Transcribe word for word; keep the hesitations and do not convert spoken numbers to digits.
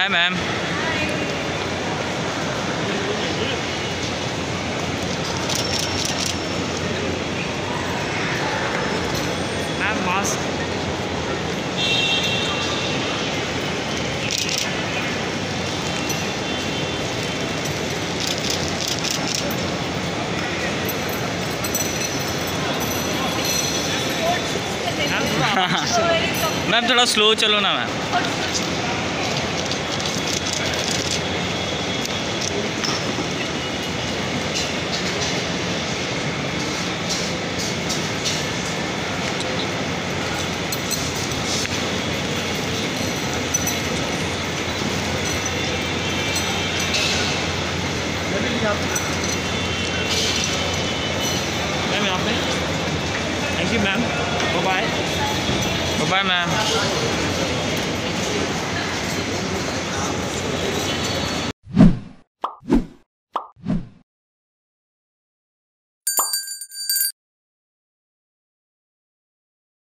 हाय ma'am. Ma'am mask. Ma'am थोड़ा slow चलो ना मैम। मैम यहाँ पे। Thank you ma'am. Bye bye. Bye ma'am.